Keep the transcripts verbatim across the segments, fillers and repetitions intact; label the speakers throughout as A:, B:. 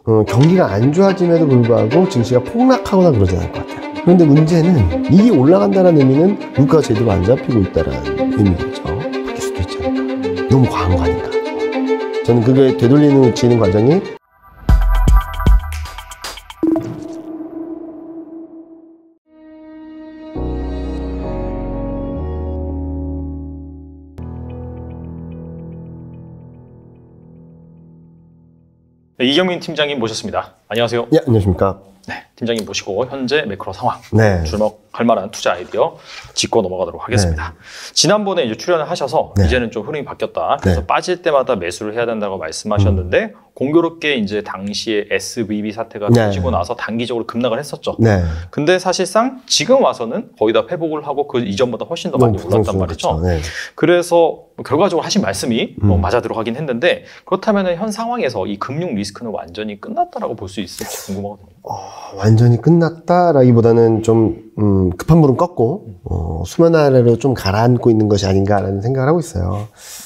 A: 어, 경기가 안 좋아짐에도 불구하고 증시가 폭락하거나 그러지 않을 것 같아요. 그런데 문제는 이게 올라간다는 의미는 물가가 제대로 안 잡히고 있다는 의미겠죠. 바뀔 수도 있지 않을까. 너무 과한 거 아닌가. 저는 그게 되돌리는 지는 과정이
B: 네, 이경민 팀장님 모셨습니다. 안녕하세요.
A: 네, 안녕하십니까.
B: 네, 팀장님 모시고 현재 매크로 상황,
A: 네.
B: 주목할 만한 투자 아이디어 짚고 넘어가도록 하겠습니다. 네. 지난번에 이제 출연을 하셔서 네. 이제는 좀 흐름이 바뀌었다. 그래서 네. 빠질 때마다 매수를 해야 된다고 말씀하셨는데 음. 공교롭게 이제 당시에 에스브이비 사태가
A: 네.
B: 터지고 나서 단기적으로 급락을 했었죠.
A: 네. 근데
B: 사실상 지금 와서는 거의 다 회복을 하고 그 이전보다 훨씬 더 많이 올랐단 말이죠.
A: 네.
B: 그래서 결과적으로 하신 말씀이
A: 음.
B: 뭐 맞아 들어가긴 했는데 그렇다면 현 상황에서 이 금융 리스크는 완전히 끝났다라고 볼 수 있을지 궁금하거든요.
A: 어, 완전히 끝났다라기보다는 좀 음, 급한 물은 껐고 어, 수면 아래로 좀 가라앉고 있는 것이 아닌가라는 생각을 하고 있어요.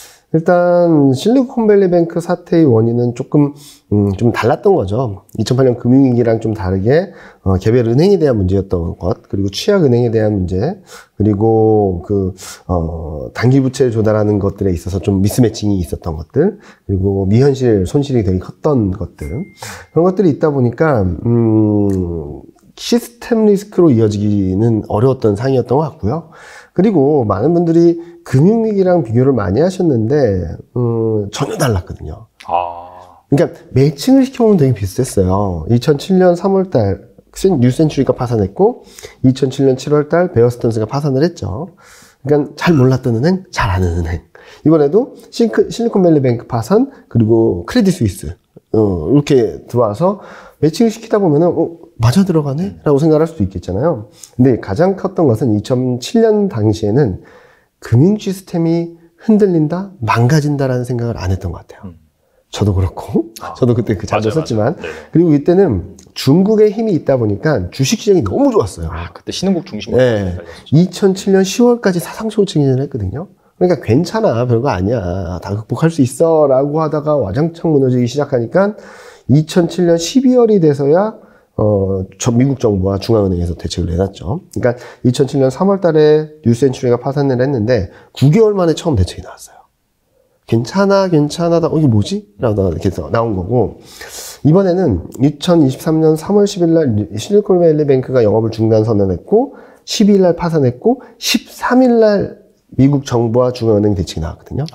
A: 일단 실리콘밸리뱅크 사태의 원인은 조금 음, 좀 달랐던 거죠. 이천팔 년 금융위기랑 좀 다르게 어, 개별 은행에 대한 문제였던 것, 그리고 취약은행에 대한 문제, 그리고 그 어, 단기 부채를 조달하는 것들에 있어서 좀 미스매칭이 있었던 것들, 그리고 미현실 손실이 되게 컸던 것들, 그런 것들이 있다 보니까 음, 시스템 리스크로 이어지기는 어려웠던 상황이었던 것 같고요. 그리고 많은 분들이 금융위기랑 비교를 많이 하셨는데 음, 전혀 달랐거든요.
B: 아.
A: 그러니까 매칭을 시켜보면 되게 비슷했어요. 이천칠 년 삼월 달 뉴센츄리가 파산했고 이천칠 년 칠월 달 베어스턴스가 파산을 했죠. 그러니까 잘 몰랐던 은행, 잘 아는 은행. 이번에도 실리콘밸리뱅크 파산, 그리고 크레딧 스위스 어, 이렇게 들어와서 매칭을 시키다 보면은 어, 맞아 들어가네? 라고 생각할 수도 있겠잖아요. 근데 가장 컸던 것은 이천칠 년 당시에는 금융 시스템이 흔들린다, 망가진다라는 생각을 안 했던 것 같아요. 음. 저도 그렇고, 아, 저도 그때 그 자주 썼지만, 그리고 이때는 중국의 힘이 있다 보니까 주식시장이 너무 좋았어요.
B: 아, 그때 신흥국 중심으로.
A: 네. 이천칠 년 시월까지 사상초를 증진을 했거든요. 그러니까 괜찮아, 별거 아니야, 다 극복할 수 있어 라고 하다가 와장창 무너지기 시작하니까 이천칠 년 십이월이 돼서야 어, 저 미국 정부와 중앙은행에서 대책을 내놨죠. 그러니까 이천칠 년 삼월 달에 뉴센츄리가 파산을 했는데 구 개월 만에 처음 대책이 나왔어요. 괜찮아, 괜찮아, 어, 이게 뭐지? 라고 이렇게 해서 나온 거고, 이번에는 이천이십삼 년 삼월 십일 날 실리콘밸리뱅크가 영업을 중단 선언했고, 십이 일 날 파산했고, 십삼 일 날 미국 정부와 중앙은행 대책이 나왔거든요.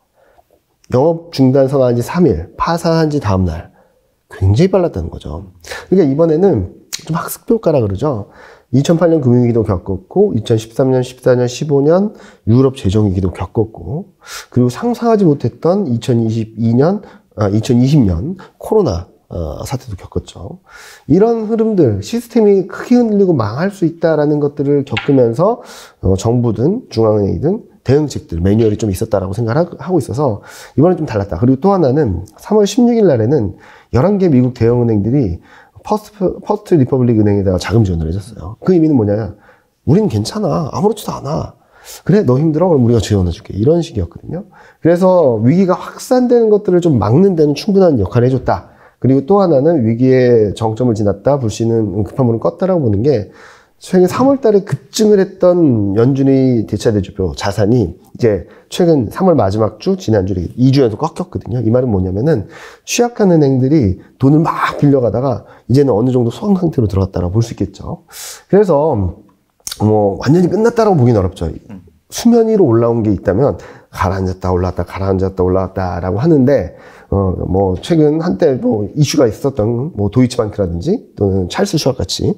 A: 영업 중단 선언한 지 삼 일, 파산한 지 다음 날. 굉장히 빨랐다는 거죠. 그러니까 이번에는 좀 학습효과라 그러죠. 이천팔 년 금융위기도 겪었고, 이천십삼 년, 십사 년, 십오 년 유럽 재정위기도 겪었고, 그리고 상상하지 못했던 이천이십이 년, 아, 이천이십 년 코로나 어, 사태도 겪었죠. 이런 흐름들, 시스템이 크게 흔들리고 망할 수 있다라는 것들을 겪으면서 어, 정부든 중앙은행이든 대응책들, 매뉴얼이 좀 있었다라고 생각하고 있어서 이번엔 좀 달랐다. 그리고 또 하나는 삼월 십육일 날에는 열한 개 미국 대형은행들이 퍼스트, 퍼스트 리퍼블릭 은행에다가 자금 지원을 해줬어요. 그 의미는 뭐냐? 우린 괜찮아. 아무렇지도 않아. 그래, 너 힘들어? 그럼 우리가 지원해줄게. 이런 식이었거든요. 그래서 위기가 확산되는 것들을 좀 막는 데는 충분한 역할을 해줬다. 그리고 또 하나는 위기의 정점을 지났다. 불씨는 급한 물은 껐다라고 보는 게 최근 삼월 달에 급증을 했던 연준의 대차대조표 자산이 이제 최근 삼월 마지막 주, 지난주에 이 주 연속 꺾였거든요. 이 말은 뭐냐면은 취약한 은행들이 돈을 막 빌려가다가 이제는 어느 정도 소강 상태로 들어갔다라고 볼 수 있겠죠. 그래서 뭐 완전히 끝났다라고 보기는 어렵죠. 수면 위로 올라온 게 있다면 가라앉았다 올라왔다 가라앉았다 올라왔다라고 하는데 어 뭐 최근 한때 뭐 이슈가 있었던 뭐 도이치ban크라든지 또는 찰스 슈왑 같이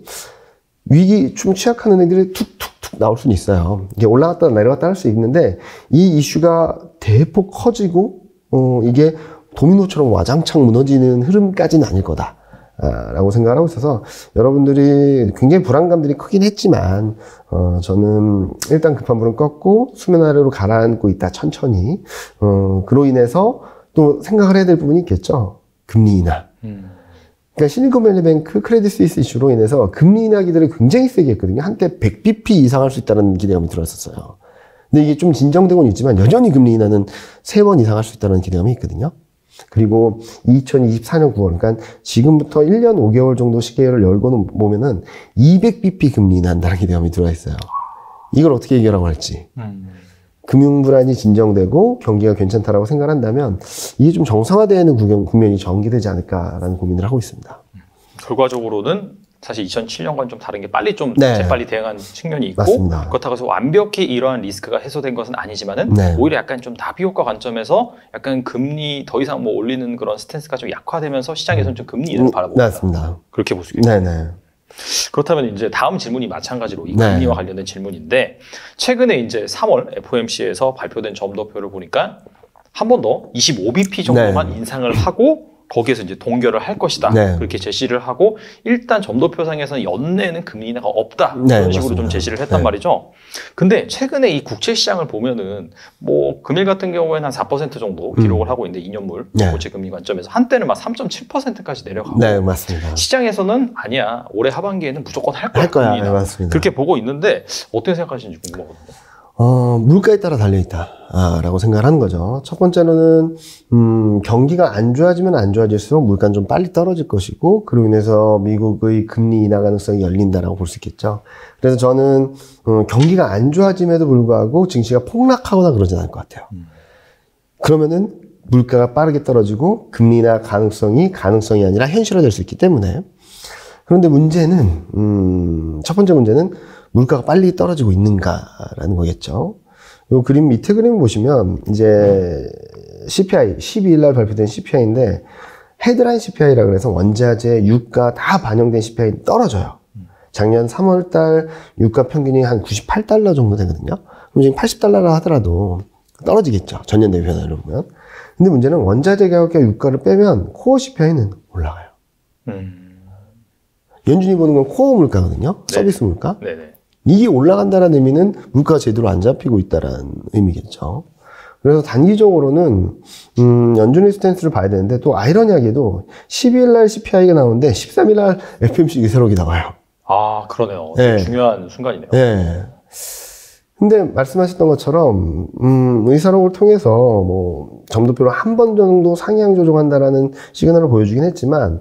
A: 위기 좀 취약한 은행들이 툭툭툭 나올 수는 있어요. 이게 올라갔다 내려갔다 할 수 있는데 이 이슈가 대폭 커지고 어 이게 도미노처럼 와장창 무너지는 흐름까지는 아닐 거다. 아, 라고 생각을 하고 있어서 여러분들이 굉장히 불안감들이 크긴 했지만 어, 저는 일단 급한 불은 껐고 수면 아래로 가라앉고 있다 천천히 어, 그로 인해서 또 생각을 해야 될 부분이 있겠죠. 금리 인하. 음. 그러니까 실리콘밸리뱅크 크레딧 스위스 이슈로 인해서 금리 인하 기대를 굉장히 세게 했거든요. 한때 백 비피 이상 할 수 있다는 기대감이 들었었어요. 근데 이게 좀 진정되고는 있지만 여전히 금리 인하는 세 번 이상 할 수 있다는 기대감이 있거든요. 그리고 이천이십사 년 구월, 그러니까 지금부터 일 년 오 개월 정도 시계를 열고 보면은 이백 비피 금리 인하한다는 기대감이 들어와 있어요. 이걸 어떻게 해결하고 할지. 음. 금융 불안이 진정되고 경기가 괜찮다라고 생각한다면 이게 좀 정상화되는 국면이 전개되지 않을까라는 고민을 하고 있습니다.
B: 결과적으로는 사실 이천칠 년과는 좀 다른 게 빨리 좀
A: 네.
B: 재빨리 대응한 측면이 있고
A: 맞습니다.
B: 그렇다고 해서 완벽히 이러한 리스크가 해소된 것은 아니지만은
A: 네.
B: 오히려 약간 좀 다비효과 관점에서 약간 금리 더 이상 뭐 올리는 그런 스탠스가 좀 약화되면서 시장에서는 좀 금리 인하를 바라보고
A: 맞습니다.
B: 그렇게 볼 수 있겠네요.
A: 네네.
B: 그렇다면 이제 다음 질문이 마찬가지로 이
A: 네.
B: 금리와 관련된 질문인데 최근에 이제 삼월 에프오엠씨에서 발표된 점도표를 보니까 한 번 더 이십오 비피 정도만
A: 네.
B: 인상을 하고 거기에서 이제 동결을 할 것이다.
A: 네.
B: 그렇게 제시를 하고 일단 점도표상에서는 연내에는 금리 인하가 없다.
A: 네,
B: 그런 식으로
A: 맞습니다.
B: 좀 제시를 했단
A: 네.
B: 말이죠. 근데 최근에 이 국채 시장을 보면은 뭐 금일 같은 경우에는 한 사 퍼센트 정도 기록을
A: 음.
B: 하고 있는데 이 년물
A: 네.
B: 국채 금리 관점에서 한때는 막 삼 점 칠 퍼센트까지 내려가고
A: 네, 맞습니다.
B: 시장에서는 아니야 올해 하반기에는 무조건 할 거야.
A: 할 거야.
B: 금리 인하.
A: 네, 맞습니다.
B: 그렇게 보고 있는데 어떻게 생각하시는지 궁금하거든요.
A: 어, 물가에 따라 달려있다. 아, 라고 생각을 하는 거죠. 첫 번째로는, 음, 경기가 안 좋아지면 안 좋아질수록 물가는 좀 빨리 떨어질 것이고, 그로 인해서 미국의 금리 인하 가능성이 열린다라고 볼 수 있겠죠. 그래서 저는, 어, 경기가 안 좋아짐에도 불구하고 증시가 폭락하거나 그러진 않을 것 같아요. 음. 그러면은 물가가 빠르게 떨어지고, 금리 인하 가능성이 가능성이 아니라 현실화될 수 있기 때문에. 그런데 문제는, 음, 첫 번째 문제는 물가가 빨리 떨어지고 있는가라는 거겠죠. 요 그림, 밑에 그림 보시면, 이제, 씨피아이, 십이 일 날 발표된 씨피아이인데, 헤드라인 씨피아이라고 해서 원자재, 유가 다 반영된 씨피아이 떨어져요. 작년 삼월 달 유가 평균이 한 구십팔 달러 정도 되거든요. 그럼 지금 팔십 달러라 하더라도 떨어지겠죠. 전년 대비 변화를 보면. 근데 문제는 원자재 가격과 유가를 빼면 코어 씨피아이는 올라가요. 음. 연준이 보는 건 코어 물가거든요. 네. 서비스 물가. 네네. 이게 올라간다는 의미는 물가가 제대로 안 잡히고 있다는 의미겠죠. 그래서 단기적으로는 음, 연준의 스탠스를 봐야 되는데 또 아이러니하게도 십이 일 날 씨피아이가 나오는데 십삼 일 날 에프오엠씨 의사록이 나와요.
B: 아, 그러네요. 네. 중요한 순간이네요.
A: 네. 근데 말씀하셨던 것처럼 음, 의사록을 통해서 뭐 점도표를 한 번 정도 상향 조정한다라는 시그널을 보여주긴 했지만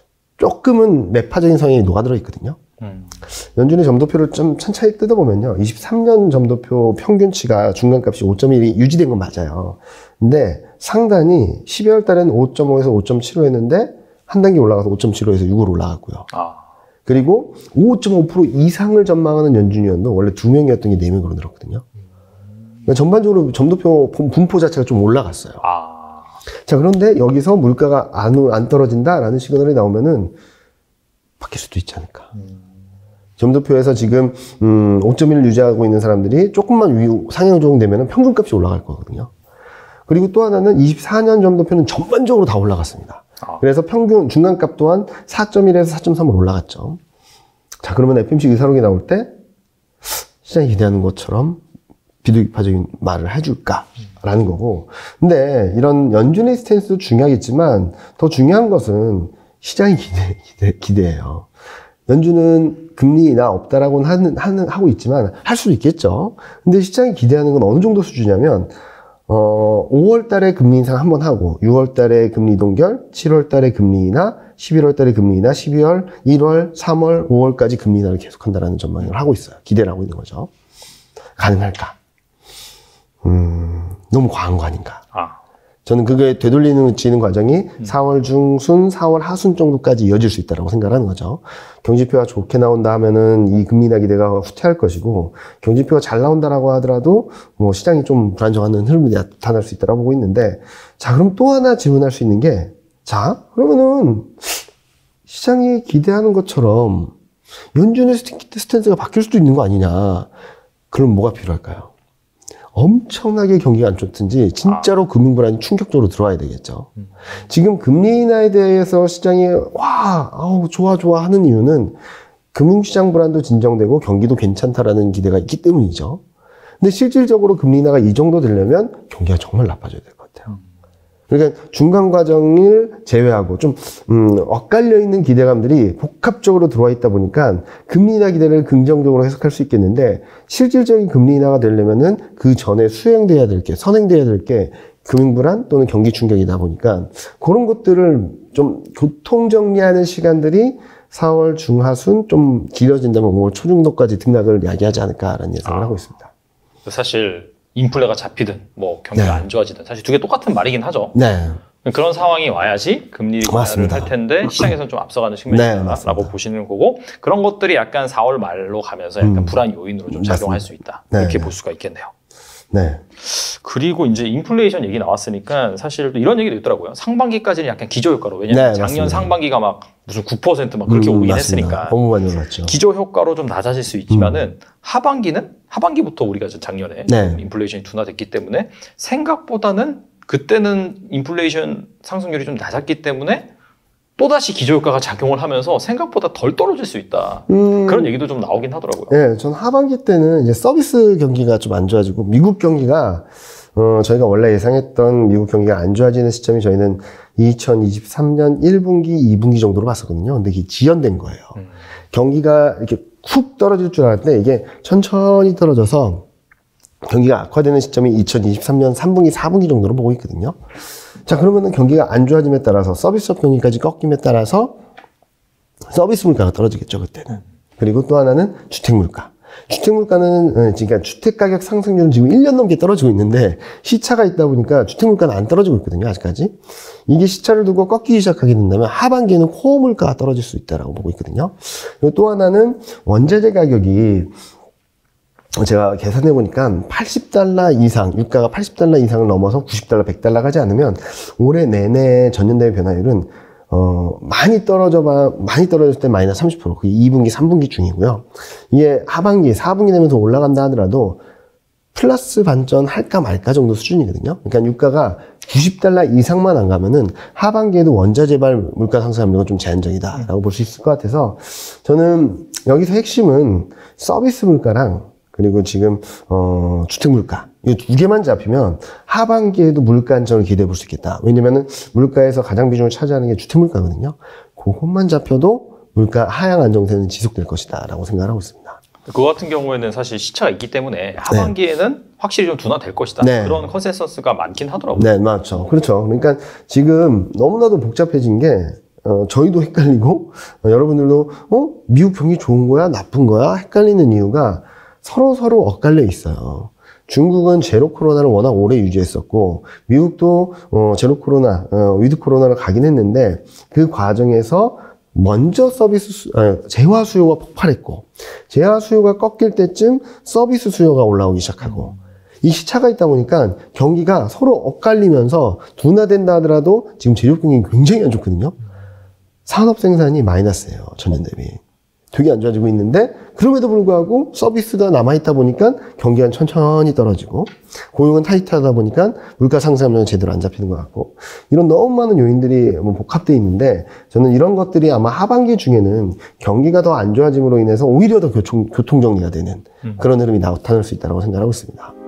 A: 조금은 매파적인 성향이 녹아들어 있거든요. 음. 연준의 점도표를 좀 천천히 뜯어보면요. 이십삼 년 점도표 평균치가 중간값이 오 점 일이 유지된 건 맞아요. 근데 상단이 십이월 달에는 오 점 오에서 오 점 칠오 했는데 한 단계 올라가서 오 점 칠오에서 육으로 올라갔고요. 아. 그리고 오 점 오 퍼센트 이상을 전망하는 연준위원도 원래 두 명이었던 게 네 명으로 늘었거든요. 그러니까 전반적으로 점도표 분포 자체가 좀 올라갔어요. 아. 자, 그런데 여기서 물가가 안, 안 떨어진다라는 시그널이 나오면은 바뀔 수도 있지 않을까. 음. 점도표에서 지금 음, 오 점 일을 유지하고 있는 사람들이 조금만 위, 상향 조정되면 평균값이 올라갈 거거든요. 그리고 또 하나는 이십사 년 점도표는 전반적으로 다 올라갔습니다. 아. 그래서 평균 중간값 또한 사 점 일에서 사 점 삼으로 올라갔죠. 자, 그러면 에프오엠씨 의사록이 나올 때 시장이 기대하는 것처럼 비둘기파적인 말을 해줄까라는 거고. 근데 이런 연준의 스탠스도 중요하겠지만 더 중요한 것은 시장이 기대, 기대, 기대해요. 연준은 금리 인하 없다라고는 하는, 하는, 하고 있지만 할 수도 있겠죠. 근데 시장이 기대하는 건 어느 정도 수준이냐면, 어, 오월 달에 금리 인상 한번 하고, 유월 달에 금리 동결, 칠월 달에 금리 인하, 십일월 달에 금리 인하, 십이월, 일월, 삼월, 오월까지 금리 인하를 계속한다라는 전망을 하고 있어요. 기대를 하고 있는 거죠. 가능할까? 음, 너무 과한 거 아닌가? 아. 저는 그게 되돌리는 지는 과정이 음. 사월 중순, 사월 하순 정도까지 이어질 수 있다고 생각하는 거죠. 경제표가 좋게 나온다 하면은 이 금리 인하 기대가 후퇴할 것이고, 경제표가 잘 나온다라고 하더라도 뭐 시장이 좀 불안정한 흐름이 나타날 수 있다고 보고 있는데, 자, 그럼 또 하나 질문할 수 있는 게, 자, 그러면은 시장이 기대하는 것처럼 연준의 스탠스가 바뀔 수도 있는 거 아니냐? 그럼 뭐가 필요할까요? 엄청나게 경기가 안 좋든지 진짜로 아. 금융 불안이 충격적으로 들어와야 되겠죠. 음. 지금 금리 인하에 대해서 시장이 와, 아우 좋아 좋아 하는 이유는 금융시장 불안도 진정되고 경기도 괜찮다라는 기대가 있기 때문이죠. 근데 실질적으로 금리 인하가 이 정도 되려면 경기가 정말 나빠져야 될 것 같아요. 음. 그러니까 중간 과정을 제외하고 좀 음, 엇갈려 있는 기대감들이 복합적으로 들어와 있다 보니까 금리 인하 기대를 긍정적으로 해석할 수 있겠는데 실질적인 금리 인하가 되려면은 그 전에 수행돼야 될 게, 선행돼야 될 게 금융 불안 또는 경기 충격이다 보니까 그런 것들을 좀 교통 정리하는 시간들이 사월 중하순 좀 길어진다면 오월 초중도까지 등락을 야기하지 않을까라는 예상을 아, 하고 있습니다.
B: 사실 인플레가 잡히든 뭐 경기가 네. 안 좋아지든 사실 두 개 똑같은 말이긴 하죠.
A: 네.
B: 그런 상황이 와야지 금리 인하를 할 텐데 시장에서는 좀 앞서가는 측면이다라고 네, 보시는 거고 그런 것들이 약간 사월 말로 가면서 약간 음. 불안 요인으로 좀 작용할 맞습니다. 수 있다. 네, 이렇게 네. 볼 수가 있겠네요.
A: 네.
B: 그리고 이제 인플레이션 얘기 나왔으니까 사실 또 이런 얘기도 있더라고요. 상반기까지는 약간 기저효과로 왜냐면 네, 작년 맞습니다. 상반기가 막 무슨 구 퍼센트 막 그렇게 음, 오르긴 맞습니다. 했으니까
A: 너무 많이 올랐죠.
B: 기저효과로 좀 낮아질 수 있지만은 음. 하반기는 하반기부터 우리가 작년에 네. 인플레이션이 둔화됐기 때문에 생각보다는 그때는 인플레이션 상승률이 좀 낮았기 때문에 또다시 기저효과가 작용을 하면서 생각보다 덜 떨어질 수 있다. 음... 그런 얘기도 좀 나오긴 하더라고요.
A: 네, 전 하반기 때는 이제 서비스 경기가 좀 안 좋아지고 미국 경기가 어, 저희가 원래 예상했던 미국 경기가 안 좋아지는 시점이 저희는 이천이십삼 년 일 분기, 이 분기 정도로 봤었거든요. 근데 이게 지연된 거예요. 음. 경기가 이렇게 쿡 떨어질 줄 알았는데 이게 천천히 떨어져서 경기가 악화되는 시점이 이천이십삼 년 삼 분기, 사 분기 정도로 보고 있거든요. 자, 그러면은 경기가 안 좋아짐에 따라서 서비스업 경기까지 꺾임에 따라서 서비스 물가가 떨어지겠죠, 그때는. 그리고 또 하나는 주택 물가. 주택 물가는, 그러니까 주택 가격 상승률은 지금 일 년 넘게 떨어지고 있는데 시차가 있다 보니까 주택 물가는 안 떨어지고 있거든요, 아직까지. 이게 시차를 두고 꺾이기 시작하게 된다면 하반기에는 코어 물가가 떨어질 수 있다라고 보고 있거든요. 그리고 또 하나는 원재재 가격이 제가 계산해 보니까 팔십 달러 이상, 유가가 팔십 달러 이상을 넘어서 구십 달러, 백 달러 가지 않으면 올해 내내 전년 대비 변화율은 어 많이 떨어져 봐 많이 떨어졌을 때 마이너스 삼십 퍼센트. 그게 이 분기, 삼 분기 중이고요. 이게 하반기, 사 분기 되면서 올라간다 하더라도 플러스 반전 할까 말까 정도 수준이거든요. 그러니까 유가가 구십 달러 이상만 안 가면은 하반기에도 원자재발 물가 상승 압력은 좀 제한적이다라고 볼 수 있을 것 같아서 저는 여기서 핵심은 서비스 물가랑 그리고 지금 어 주택 물가 이 두 개만 잡히면 하반기에도 물가 안정을 기대해 볼 수 있겠다. 왜냐면은 물가에서 가장 비중을 차지하는 게 주택 물가거든요. 그것만 잡혀도 물가 하향 안정세는 지속될 것이다라고 생각을 하고 있습니다.
B: 그거 같은 경우에는 사실 시차가 있기 때문에 하반기에는 네. 확실히 좀 둔화될 것이다. 네. 그런 컨센서스가 많긴 하더라고요.
A: 네, 맞죠. 그렇죠. 그러니까 지금 너무나도 복잡해진 게 어, 저희도 헷갈리고 어, 여러분들도 어 미국 경기 좋은 거야, 나쁜 거야 헷갈리는 이유가 서로 서로 엇갈려 있어요. 중국은 제로 코로나를 워낙 오래 유지했었고 미국도 어, 제로 코로나, 어, 위드 코로나를 가긴 했는데 그 과정에서 먼저 서비스 수, 아, 재화 수요가 폭발했고 재화 수요가 꺾일 때쯤 서비스 수요가 올라오기 시작하고 이 시차가 있다 보니까 경기가 서로 엇갈리면서 둔화된다 하더라도 지금 제조업 경기가 굉장히 안 좋거든요. 산업 생산이 마이너스예요, 전년 대비. 되게 안 좋아지고 있는데 그럼에도 불구하고 서비스가 남아있다 보니까 경기가 천천히 떨어지고 고용은 타이트하다 보니까 물가 상승하면 제대로 안 잡히는 것 같고 이런 너무 많은 요인들이 뭐 복합되어 있는데 저는 이런 것들이 아마 하반기 중에는 경기가 더 안 좋아짐으로 인해서 오히려 더 교통, 교통정리가 되는 그런 흐름이 나타날 수 있다고 생각하고 있습니다.